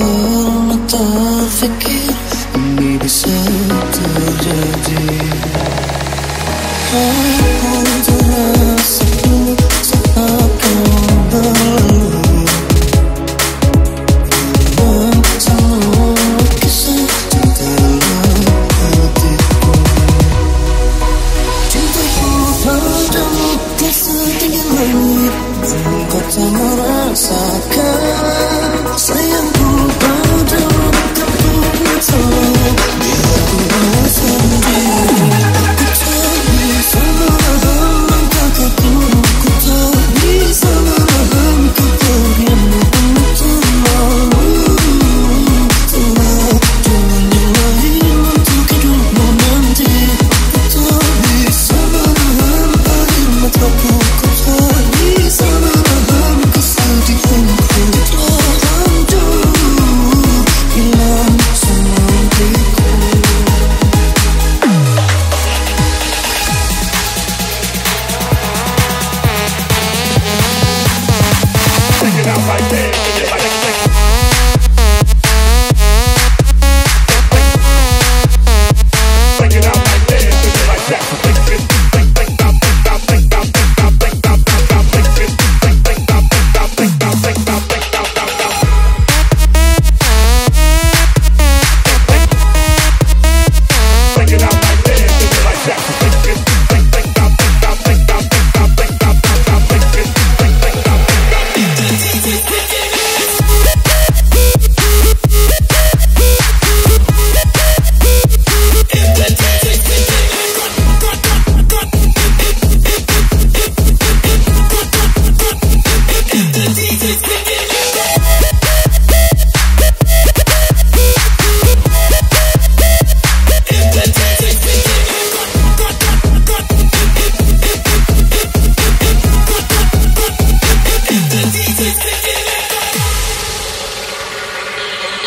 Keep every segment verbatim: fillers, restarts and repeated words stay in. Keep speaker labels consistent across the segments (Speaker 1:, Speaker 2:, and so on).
Speaker 1: pernah terfikir ini bisa terjadi. Aku terasa saat kau berlalu, dan semua kisah cinta dalam hatiku. Cintaku padamu tak setinggi langit, namun kau tak merasakan. Sayangku padamu tak pernah tahu, bila ku rasa sendiri. Aku tak bisa menahan langkahku, ku tak bisa menahan kepergianmu. Terlalu telah dengan yang lain untuk hidupmu nanti. Ku tak bisa menahan air mataku, ku tak bisa menahan kesedihanku.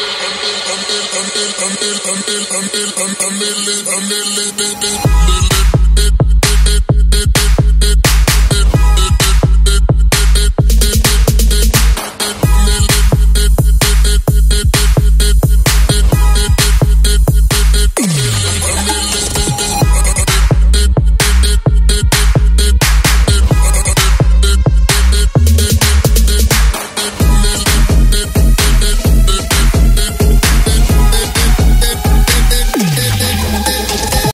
Speaker 1: I'm